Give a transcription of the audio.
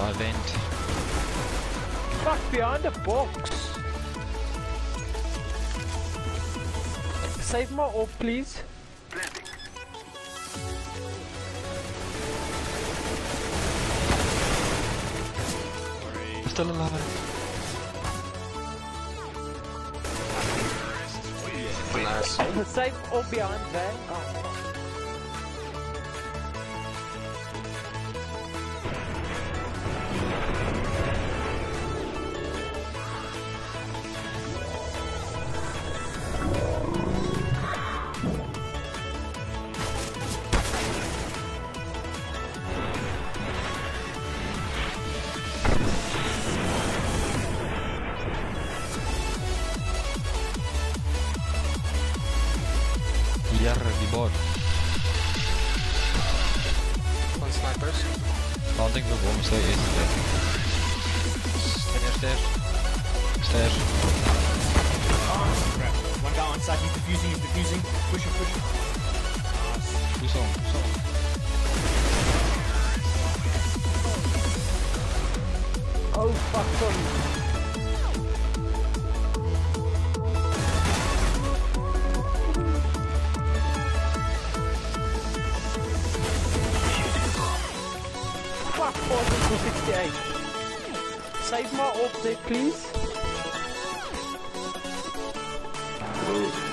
By vent. Fuck, behind the box. Save my orb, please. Still alive. Nice. Save orb behind van. Oh. Hier, die bot. One snipers. Planting the bomb, stay in. Stairs. Stairs. Oh, crap. One guy on side, he's defusing. Push him. Who's on? Oh fuck, sorry. Fuck, 468. Save my orb there, please. Ooh.